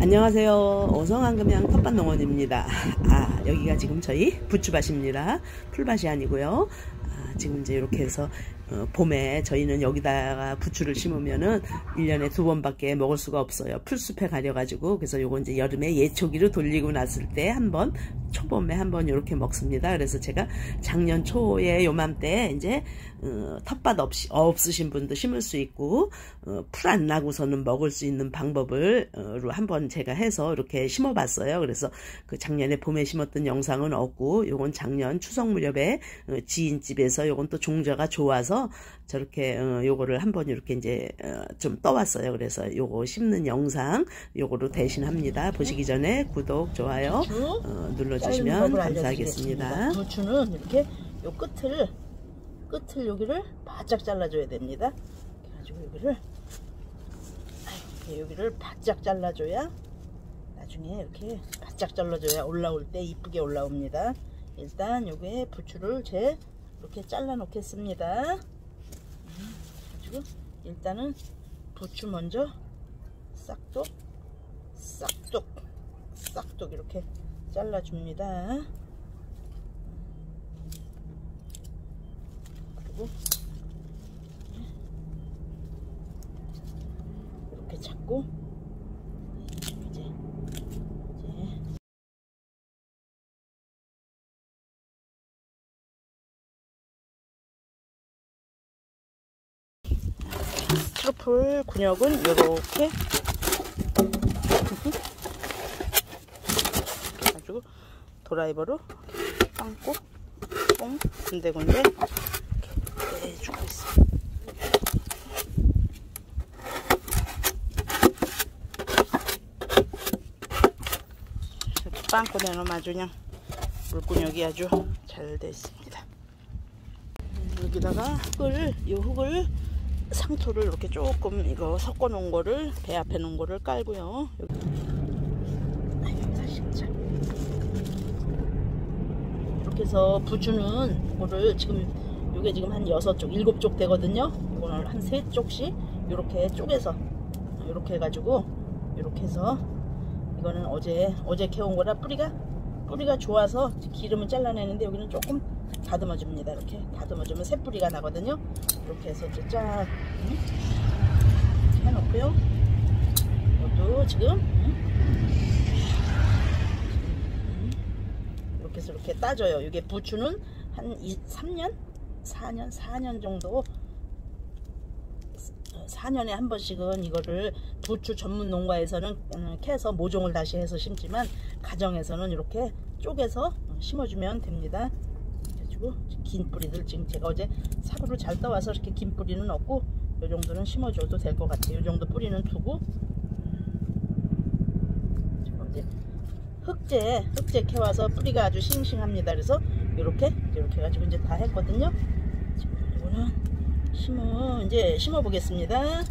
안녕하세요. 어성한금양 텃밭농원입니다. 여기가 지금 저희 부추밭입니다. 풀밭이 아니고요. 지금 이제 이렇게 해서 봄에 저희는 여기다가 부추를 심으면은 1년에 2번밖에 먹을 수가 없어요. 풀숲에 가려가지고. 그래서 요거 이제 여름에 예초기로 돌리고 났을 때 한번, 초봄에 한번 이렇게 먹습니다. 그래서 제가 작년 초에 요맘때 이제 텃밭 없으신 분도 심을 수 있고 풀 안 나고서는 먹을 수 있는 방법을 한번 제가 해서 이렇게 심어봤어요. 그래서 그 작년에 봄에 심었던 영상은 없고, 요건 작년 추석 무렵에 지인집에서 요건 또 종자가 좋아서 저렇게 요거를 한번 이렇게 이제 좀 떠왔어요. 그래서 요거 심는 영상 요거로 대신합니다. 보시기 전에 구독, 좋아요 눌러주시면 감사하겠습니다. 부추는 이렇게 요 끝을 여기를 바짝 잘라줘야 됩니다. 그래가지고 여기를 바짝 잘라줘야 나중에 이렇게 바짝 잘라줘야 올라올 때 이쁘게 올라옵니다. 일단 요게 부추를 이렇게 잘라 놓겠습니다. 그리고 일단은 부추 먼저 싹둑 이렇게 잘라줍니다. 그리고 이렇게 잡고 이제 스티로폴 군역은 이렇게 가지고 드라이버로 빵꾸 뽕 군데군데 이렇게 내주고 있습니다. 이렇게 빵꾸 내놓으면 아주 그냥 물군역이 아주 잘 되어 있습니다. 여기다가 흙을 상토를 이렇게 조금 이거 섞어 놓은 거를 배 앞에 놓은 거를 깔고요. 이렇게 해서 부추는 이거를 요게 지금 한 6쪽, 7쪽 되거든요. 이거는 한 3쪽씩 이렇게 쪼개서 이렇게 해가지고 이렇게 해서 이거는 어제 캐온 거라 뿌리가 좋아서 기름은 잘라내는데 여기는 조금 다듬어 줍니다. 이렇게 다듬어 주면 새 뿌리가 나거든요. 이렇게 해서 이제 쫙 해놓고요. 이것도 지금 이렇게 해서 이렇게 따져요. 이게 부추는 한 4년 정도 4년에 한 번씩은 이거를 부추 전문 농가에서는 캐서 모종을 다시 해서 심지만 가정에서는 이렇게 쪼개서 심어주면 됩니다. 그래가지고 긴 뿌리들 지금 제가 어제 사구를 잘 떠와서 이렇게 긴 뿌리는 없고 이 정도는 심어줘도 될 것 같아요. 이 정도 뿌리는 두고 이제 흑제 캐와서 뿌리가 아주 싱싱합니다. 그래서 이렇게 해가지고 이제 다 했거든요. 지금 이거는 이제 심어 보겠습니다.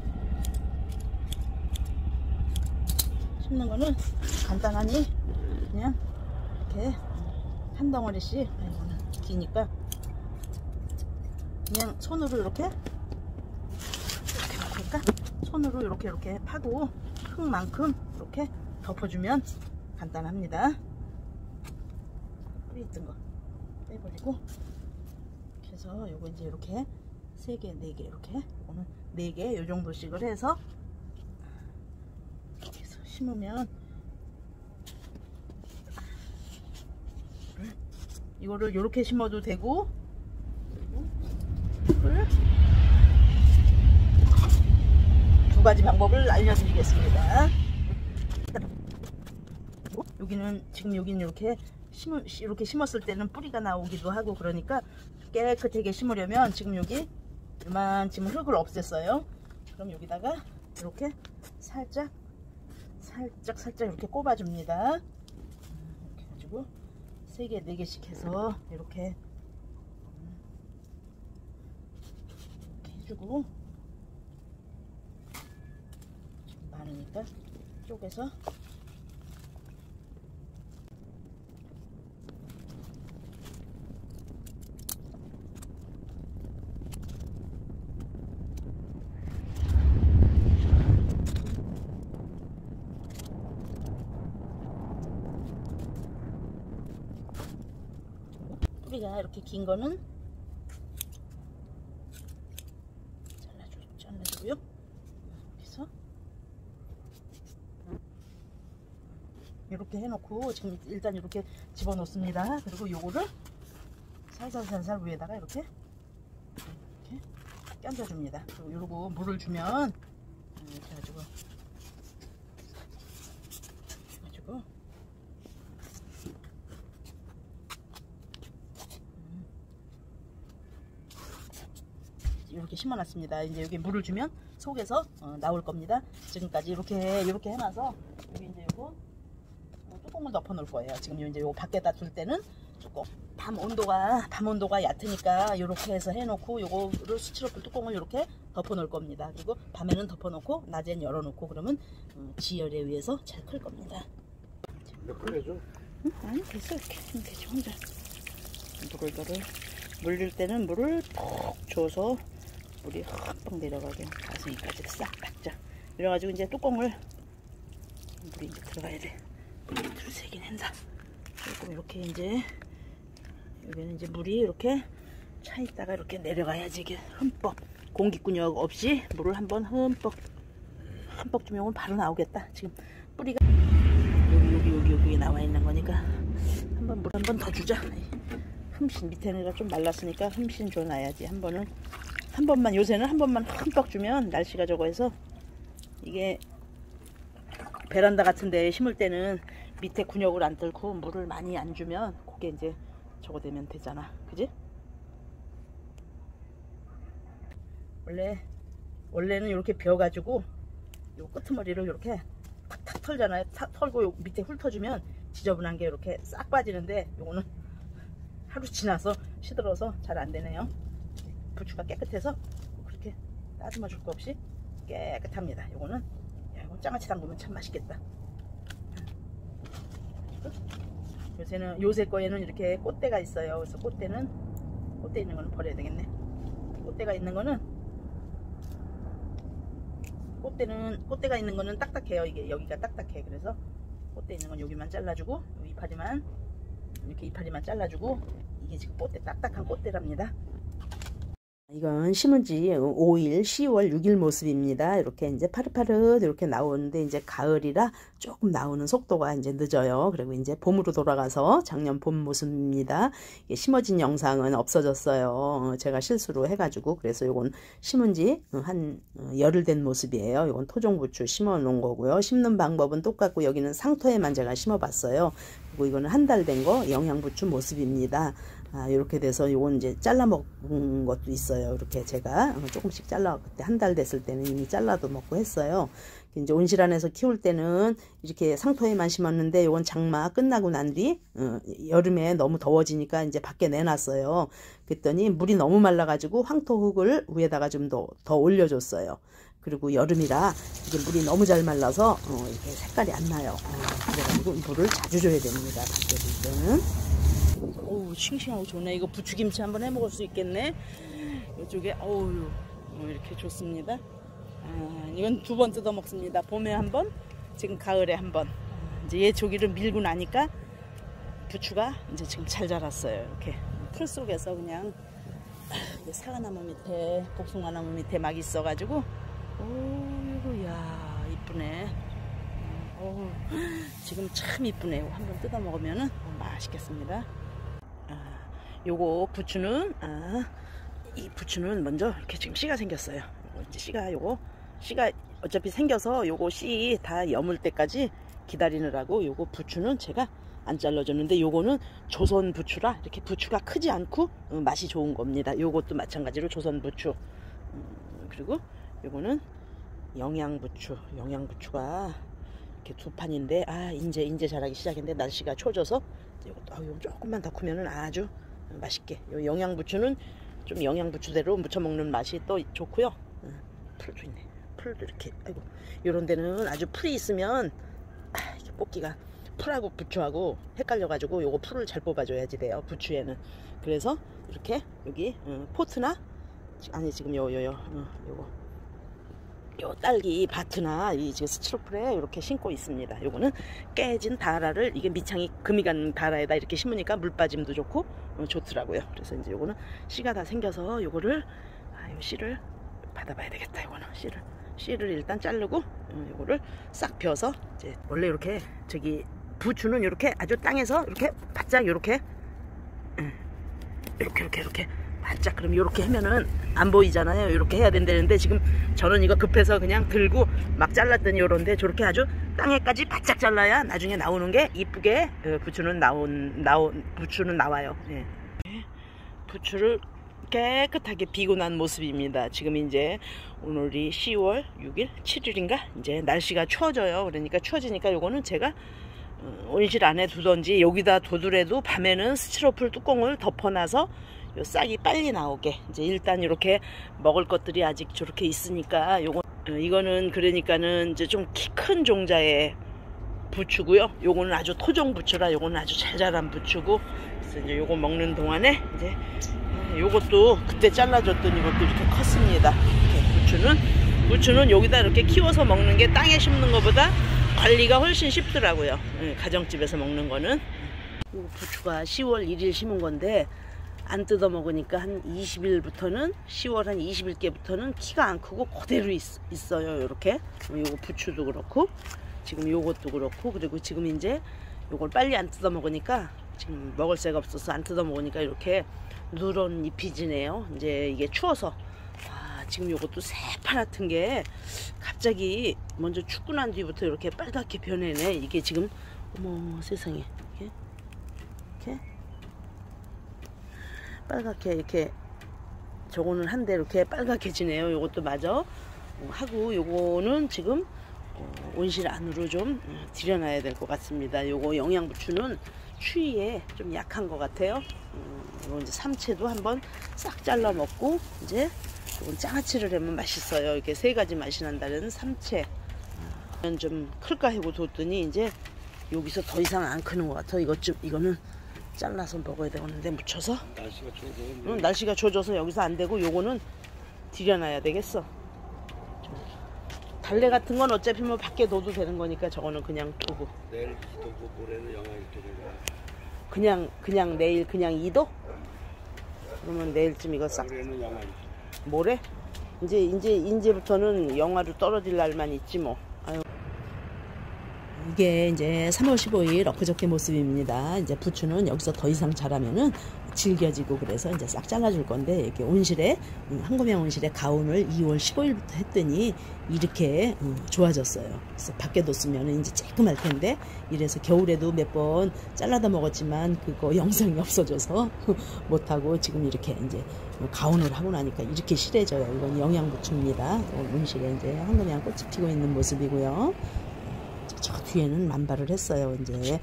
심는 거는 간단하니 그냥 이렇게 한 덩어리씩, 이거는 기니까 그냥 손으로 이렇게 놓으니까 손으로 이렇게 파고 흙만큼 이렇게 덮어주면 간단합니다. 뿌리 있던 거 빼버리고 이렇게 해서 요거 이제 이렇게 3개, 4개 이렇게 오늘 4개 요 정도씩을 해서 이렇게 해서 심으면 이거를 이렇게 심어도 되고, 그리고 두 가지 방법을 알려드리겠습니다. 여기는 이렇게 심었을 때는 뿌리가 나오기도 하고 그러니까 깨끗하게 심으려면 지금 여기 지금 흙을 없앴어요. 그럼 여기다가 이렇게 살짝 이렇게 꼽아줍니다. 이렇게 해가지고 3개, 4개씩 해서 이렇게 해주고, 지금 많으니까 쪼개서 뿌리가 이렇게 긴 거는 잘라주고요. 그래서 이렇게 해놓고 지금 일단 이렇게 집어넣습니다. 그리고 요거를 살살살살 위에다가 이렇게 껴줘줍니다. 그리고 요러고 물을 주면 이렇게 해가지고 이렇게 심어놨습니다. 이제 여기 물을 주면 속에서 나올 겁니다. 지금까지 이렇게 해놔서 여기 이제 요거 뚜껑을 덮어 놓을 거예요. 지금 이제 요 밖에다 둘 때는 조금 밤 온도가 얕으니까 이렇게 해서 해놓고 요거를 수치로풀 뚜껑을 이렇게 덮어 놓을 겁니다. 그리고 밤에는 덮어 놓고 낮엔 열어 놓고 그러면 지열에 의해서 잘 클 겁니다. 몇 분 해줘? 아니 됐어. 이렇게 하면 되지. 혼자 물릴 때는 물을 푹 줘서 물이 흠뻑 내려가게 가슴까지 싹 닦자. 이래가지고 이제 뚜껑을 물이 이제 들어가야 돼. 두세긴 한다. 조금 이렇게 이제 여기는 이제 물이 이렇게 차 있다가 이렇게 내려가야지 이게 흠뻑 공기꾼역 없이 물을 한번 흠뻑 주면 바로 나오겠다. 지금 뿌리가 여기 나와 있는 거니까 한번 물 한 번 더 주자. 흠씬 밑에는 좀 말랐으니까 흠씬 줘놔야지. 한 번만 요새는 한 번만 흠뻑 주면 날씨가 저거 해서 이게 베란다 같은 데 심을 때는 밑에 군역을 안 뚫고 물을 많이 안 주면 그게 이제 저거 되면 되잖아. 그지? 원래는 이렇게 베어가지고 요 끄트머리를 이렇게 탁탁 털잖아요. 털고 요 밑에 훑어주면 지저분한 게 이렇게 싹 빠지는데 요거는 하루 지나서 시들어서 잘 안 되네요. 부추가 깨끗해서 그렇게 따듬어 줄 거 없이 깨끗합니다. 요거는 이거 장아찌 담그면 참 맛있겠다. 요새 거에는 이렇게 꽃대가 있어요. 그래서 꽃대 있는 거는 버려야 되겠네. 꽃대가 있는 거는 꽃대가 있는 거는 딱딱해요. 이게 여기가 딱딱해. 그래서 꽃대 있는 건 여기만 잘라주고 이파리만 이렇게 이파리만 잘라주고 이게 지금 꽃대 딱딱한 꽃대랍니다. 이건 심은 지 5일, 10월 6일 모습입니다. 이렇게 이제 파릇파릇 이렇게 나오는데 이제 가을이라 조금 나오는 속도가 이제 늦어요. 그리고 이제 봄으로 돌아가서 작년 봄 모습입니다. 이게 심어진 영상은 없어졌어요. 제가 실수로 해가지고 그래서 요건 심은 지 한 열흘 된 모습이에요. 요건 토종부추 심어 놓은 거고요. 심는 방법은 똑같고 여기는 상토에만 제가 심어 봤어요. 그리고 이거는 한 달 된 거 영양부추 모습입니다. 이렇게 돼서 요건 이제 잘라 먹은 것도 있어요. 이렇게 제가 조금씩 잘라 그때 한 달 됐을 때는 이미 잘라도 먹고 했어요. 이제 온실안에서 키울 때는 이렇게 상토에만 심었는데 요건 장마 끝나고 난 뒤 여름에 너무 더워지니까 이제 밖에 내놨어요. 그랬더니 물이 너무 말라가지고 황토흙을 위에다가 좀 더 올려줬어요. 그리고 여름이라 이게 물이 너무 잘 말라서 이렇게 색깔이 안 나요. 그래가지고 물을 자주 줘야 됩니다. 밖에 둘 때는. 어우 싱싱하고 좋네. 이거 부추김치 한번 해 먹을 수 있겠네. 이쪽에 어우 이렇게 좋습니다. 이건 2번 뜯어 먹습니다. 봄에 한 번, 지금 가을에 한 번. 이제 얘 조기를 밀고 나니까 부추가 이제 지금 잘 자랐어요. 이렇게 풀 속에서 그냥 사과나무 밑에 복숭아나무 밑에 막 있어가지고 오이구야 이쁘네. 지금 참 이쁘네요. 한번 뜯어 먹으면은 맛있겠습니다. 요거 부추는 이 부추는 먼저 이렇게 지금 씨가 생겼어요. 이제 씨가 어차피 생겨서 요거 씨 다 여물 때까지 기다리느라고 요거 부추는 제가 안 잘라줬는데 요거는 조선 부추라 이렇게 부추가 크지 않고 맛이 좋은 겁니다. 요것도 마찬가지로 조선 부추. 그리고 요거는 영양부추가 이렇게 2판인데 이제 자라기 시작했는데 날씨가 추워져서 이것도 조금만 더 크면은 아주 맛있게. 요 영양부추는 좀 영양부추대로 무쳐 먹는 맛이 또 좋고요. 풀도 있네. 풀도 이렇게 요런 데는 아주 풀이 있으면 이렇게 뽑기가 풀하고 부추하고 헷갈려가지고 요거 풀을 잘 뽑아줘야지 돼요. 부추에는. 그래서 이렇게 여기 포트나 지금 요거 요 딸기 바트나 이 지금 스티로폼에 이렇게 심고 있습니다. 요거는 깨진 다라를 이게 밑창이 금이 간 다라에다 이렇게 심으니까 물 빠짐도 좋고 좋더라고요. 그래서 이제 요거는 씨가 다 생겨서 요거를 요 씨를 받아봐야 되겠다. 요거는 씨를 일단 자르고 요거를 싹 벼서 이제 원래 이렇게 저기 부추는 이렇게 아주 땅에서 이렇게 바짝 이렇게 이렇게 바짝 그럼 이렇게 하면은 안 보이잖아요. 이렇게 해야 된다는데 지금 저는 이거 급해서 그냥 들고 막 잘랐더니 요런데 저렇게 아주 땅에까지 바짝 잘라야 나중에 나오는 게 이쁘게 부추는 부추는 나와요. 예. 부추를 깨끗하게 비고 난 모습입니다. 지금 이제 오늘이 10월 6일 7일인가 이제 날씨가 추워져요. 그러니까 추워지니까 요거는 제가 온실 안에 두던지 여기다 두더라도 밤에는 스티로폼 뚜껑을 덮어놔서 요 싹이 빨리 나오게 이제 일단 이렇게 먹을 것들이 아직 저렇게 있으니까 이거는 그러니까는 이제 좀 키 큰 종자의 부추고요. 요거는 아주 토종 부추라 요거는 아주 잘 자란 부추고 그래서 이제 요거 먹는 동안에 이제 요것도 그때 잘라줬던 이것도 이렇게 컸습니다. 이렇게 부추는 여기다 이렇게 키워서 먹는 게 땅에 심는 것보다 관리가 훨씬 쉽더라고요. 가정집에서 먹는 거는. 부추가 10월 1일 심은 건데 안 뜯어 먹으니까 한 20일부터는 10월 한 20일께부터는 키가 안 크고 그대로 있어요. 이렇게 요거 부추도 그렇고 지금 요것도 그렇고 그리고 지금 이제 요걸 빨리 안 뜯어 먹으니까 지금 먹을 새가 없어서 안 뜯어 먹으니까 이렇게 누런 잎이 지네요. 이제 이게 추워서 지금 요것도 새파랗던 게 갑자기 먼저 춥고 난 뒤부터 이렇게 빨갛게 변해네. 이게 지금 어머 세상에 이렇게 빨갛게 이렇게 저거는 한데 이렇게 빨갛게 지네요. 요것도 마저 하고 요거는 지금 온실 안으로 좀 들여놔야 될 것 같습니다. 요거 영양부추는 추위에 좀 약한 것 같아요. 요거 이제 삼채도 한번 싹 잘라 먹고 이제 이건 장아찌를 하면 맛있어요. 이렇게 세 가지 맛이 난다는 삼채. 좀 클까 하고 뒀더니 이제 여기서 더 이상 안 크는 것 같아. 이거는 잘라서 먹어야 되겠는데 묻혀서. 날씨가 추워서. 날씨가 추워져서 여기서 안 되고 요거는 들여놔야 되겠어. 달래 같은 건 어차피 뭐 밖에 둬도 되는 거니까 저거는 그냥 두고. 내일 2도고 모레는 영하 1도가. 그냥 내일 그냥 2도? 그러면 내일쯤 이거 싹. 모레는 영하 2도. 모레? 이제부터는 영하로 떨어질 날만 있지 뭐. 아유. 이게 이제 3월 15일 엊그저께 모습입니다. 이제 부추는 여기서 더 이상 자라면은 질겨지고 그래서 이제 싹 잘라줄 건데 이렇게 온실에 한금양 온실에 가온을 2월 15일부터 했더니 이렇게 좋아졌어요. 그래서 밖에 뒀으면 이제 쬐끔할 텐데 이래서 겨울에도 몇 번 잘라다 먹었지만 그거 영상이 없어져서 못하고 지금 이렇게 이제 가온을 하고 나니까 이렇게 실해져요. 이건 영양부추입니다. 온실에 이제 한금양 꽃이 피고 있는 모습이고요. 저 뒤에는 만발을 했어요. 이제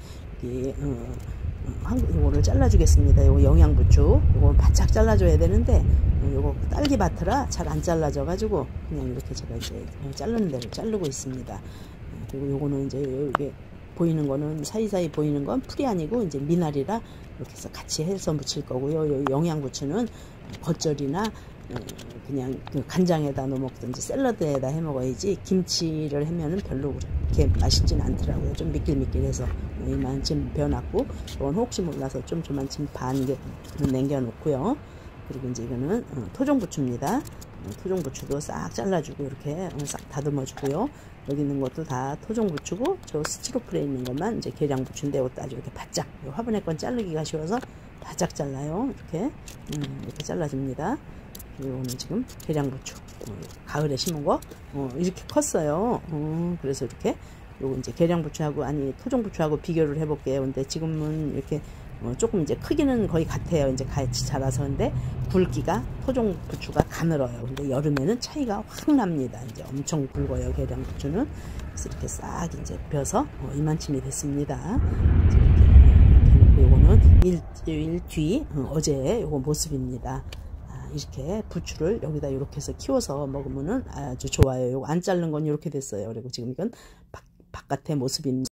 요거를 잘라주겠습니다. 요거 영양부추 요거 바짝 잘라줘야 되는데 요거 딸기밭이라 잘 안 잘라져 가지고 그냥 이렇게 제가 이제 자르는 대로 자르고 있습니다. 그리고 요거는 이제 여기 보이는 거는 사이사이 보이는 건 풀이 아니고 이제 미나리라 이렇게 해서 같이 해서 묻힐 거고요. 요 영양부추는 겉절이나 그냥 간장에다 넣어 먹든지 샐러드에다 해 먹어야지 김치를 하면은 별로 그렇게 맛있진 않더라고요. 좀 미끌미끌해서 이만큼 벼놨고 이건 혹시 몰라서 좀 저만큼 반 남겨 놓고요. 그리고 이제 이거는 토종부추입니다. 토종부추도 싹 잘라주고 이렇게 싹 다듬어 주고요. 여기 있는 것도 다 토종부추고 저 스티로폼에 있는 것만 이제 계량부추인데 이것도 아주 이렇게 바짝 화분에 건 자르기가 쉬워서 바짝 잘라요. 이렇게 잘라줍니다. 이거는 지금 계량부추 가을에 심은 거 이렇게 컸어요. 그래서 이렇게 요거 이제 계량부추하고 토종부추하고 비교를 해볼게요. 근데 지금은 이렇게 조금 이제 크기는 거의 같아요. 이제 같이 자라서. 근데 굵기가 토종부추가 가늘어요. 근데 여름에는 차이가 확 납니다. 이제 엄청 굵어요. 계량부추는. 그래서 이렇게 싹 이제 벼서 이만큼이 됐습니다. 이렇게 요거는 일주일 뒤 어제 요거 모습입니다. 이렇게 부추를 여기다 이렇게 해서 키워서 먹으면은 아주 좋아요. 요거 안 자른 건 이렇게 됐어요. 그리고 지금 이건 바깥의 모습입니다.